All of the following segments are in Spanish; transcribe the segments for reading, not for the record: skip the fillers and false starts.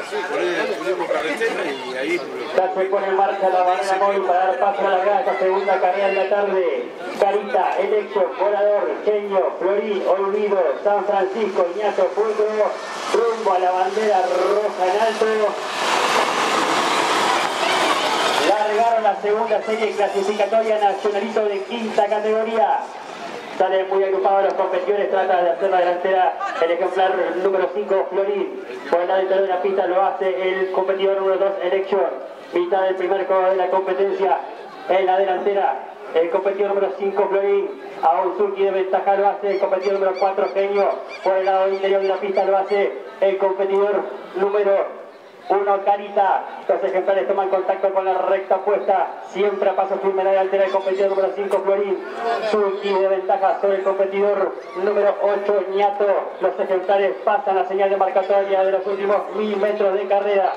Ya se pone en marcha la barrera móvil para dar paso a la esta segunda carrera de la tarde. Carita, Electro, Volador, Cheño, Florín, Olvido, San Francisco, Iñato, Pulcro, rumbo a la bandera roja en alto. Largaron la segunda serie clasificatoria nacionalito de quinta categoría. Salen muy agrupados los competidores, trata de hacer la delantera el ejemplar número 5, Florín. Por el lado interior de la pista lo hace el competidor número 2, Election. Mitad del primer juego de la competencia en la delantera. El competidor número 5, Florín. A un sulky de ventaja lo hace el competidor número 4, Genio. Por el lado interior de la pista lo hace el competidor número 1, Carita. Los ejemplares toman contacto con la recta puesta. Siempre a paso firme la delantera del competidor número 5, Florín. Sulky de ventaja sobre el competidor número 8, Ñato. Los ejemplares pasan la señal de marcatoria de los últimos 1000 metros de carrera.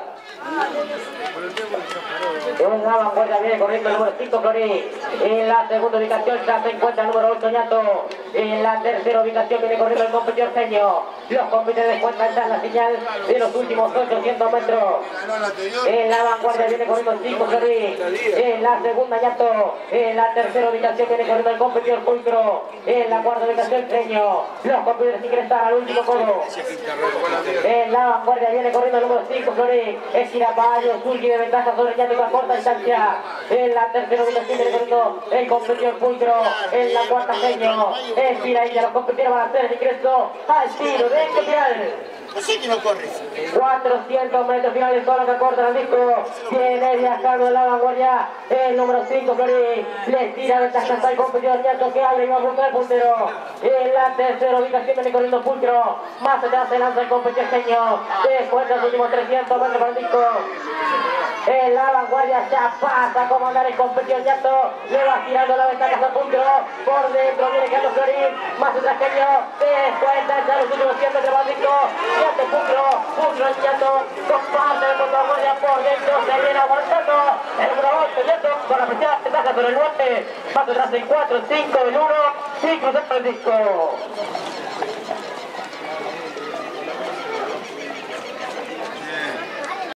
En la vanguardia viene corriendo el número 5, Florín. En la segunda ubicación ya se encuentra el número 8, Ñato. En la tercera ubicación viene corriendo el competidor Genio. Los competidores cuentan ya la señal de los últimos 800 metros. En la vanguardia viene corriendo el 5, Florín. En la segunda, Ñato. En la tercera ubicación viene corriendo el competidor Pulcro. En la cuarta ubicación, Genio. Los competidores ingresan al último codo. En la vanguardia viene corriendo el número 5, Florín. Esquirapayo, sulky de ventaja sobre Ñato a corta distancia. En la tercera ubicación viene corriendo el competidor Pulcro. En la cuarta, Genio. Estira ella, los competidores van a hacer el ingreso al tiro de final. Así que no corre. 400 metros finales, solo que corta el disco. Viene viajando en la vanguardia el número 5, Florín. Le tira ventaja hasta el competidor Ñato que abre y va a buscar el puntero. En la tercera ubicación viene corriendo Pulcro. Más atrás se lanza el competidor Genio. Después de los últimos 300 metros para el disco. En la vanguardia ya pasa a comandar el competidor Ñato. Le va tirando la ventaja hasta Pulcro. Por dentro viene quedando Florín. Más atrás Genio. Después ya los últimos 100 metros para el disco. Ñato, Pulcro, Ñato, comparte con la guardia por dentro, se viene aguantando el número 8, Ñato, con la presión ventaja sobre el 9, más atrás el 4, el 5, el 1, y cruzando el disco.